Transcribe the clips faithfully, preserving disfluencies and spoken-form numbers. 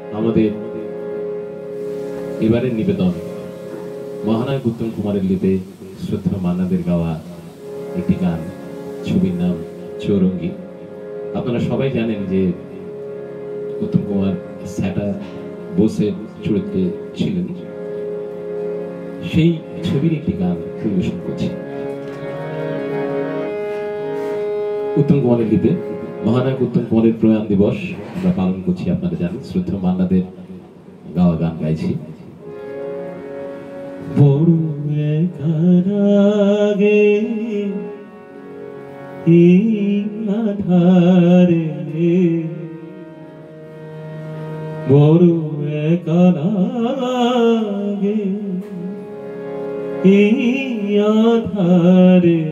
আমাদের এবারের নিবেদন মহানায়ক উত্তম কুমারের লিপে শ্রদ্ধা মান্নাদের গাওয়া একটি গান, ছবির নাম চৌরঙ্গী। আপনারা সবাই জানেন যে উত্তম কুমার স্যাটা বোসের চরিত্রে ছিলেন। সেই ছবির একটি গান পরিবেশন করছি উত্তম কুমারের লিপে। মহানায়ক উত্তম কুমারের প্রয়াণ দিবস আমরা পালন করছি, আপনারা জানেন। শ্রদ্ধা মান্নাদের গাওয়া গান গাইছি। বড় একারাগে এই আধারে, বড় একারাগে এই আধারে,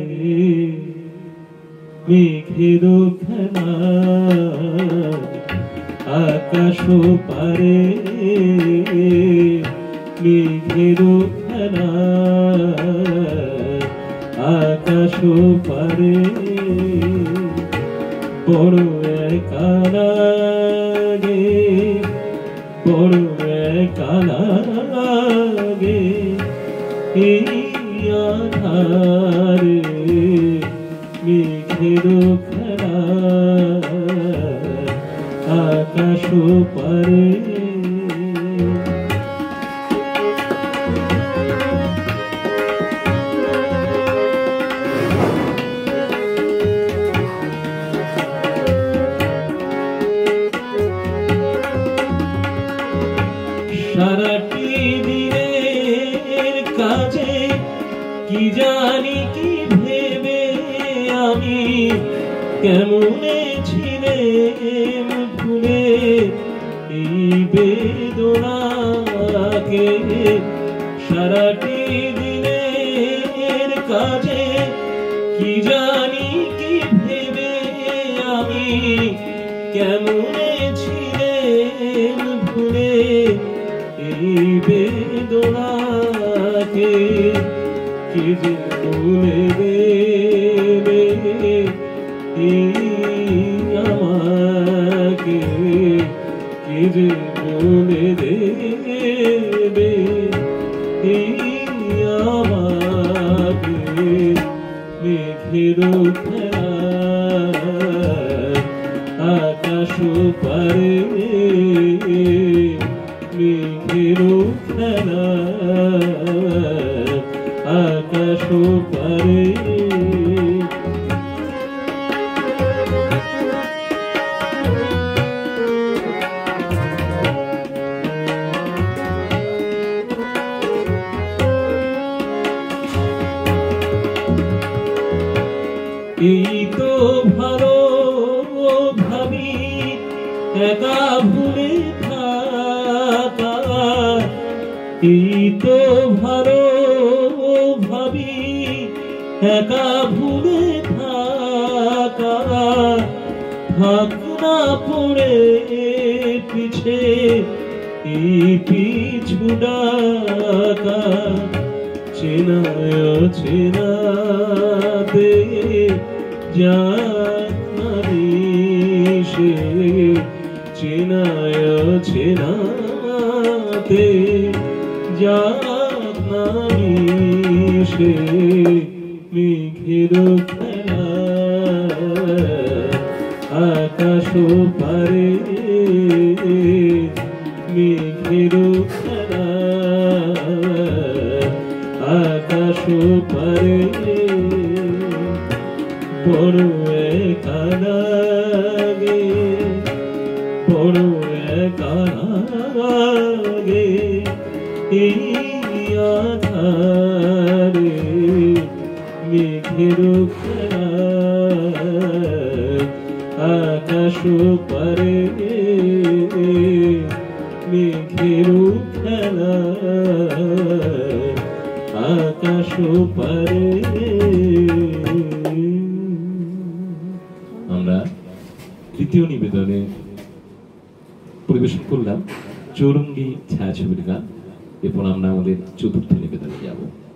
মেঘের খেলা আকাশ পারে, মেঘের খেলা আকাশ পারে, বড় একা লাগে, বড় একা লাগে এই আধারে, মেঘের খেলা আকাশ পারে। সারাটি দিনের কাজে কি জানি কি ভেবে আমি কেমনে ছিলেম ভুলে এই বেদনাকে। সারাটি দিনের কাজে কি জানি কি ভেবে আমি কেমনে ছিলেম ভুলে এই বেদনাকে। কি যে বলে দেবে আমাকে, কি যে বলে দেবে আমাকে, মেঘের খেলা আকাশ পারে, মেঘের খেলা আকাশ পারে। এই তো ভালো ভাবি একা ভুলে থাকা, এই তো ভালো ভাবি একা ভুলে থাকা, থাক না পড়ে পিছে এই পিছু ডাকা। চেনায় চেনাতে যাক না সে, চেনায় চেনাতে যাক না সে, মেঘের খেলা আকাশ পারে, মেঘের খেলা আকাশ পারে, বড় একা লাগে, বড় একা লাগে এই আধারে, মেঘের খেলা আকাশ পারে, মেঘের খেলা আকাশ পারে। আমরা তৃতীয় নিবেদনে পরিবেশন করলাম চৌরঙ্গী ছায়াছবির গান। এরপর আমরা আমাদের চতুর্থ নিবেদনে যাব।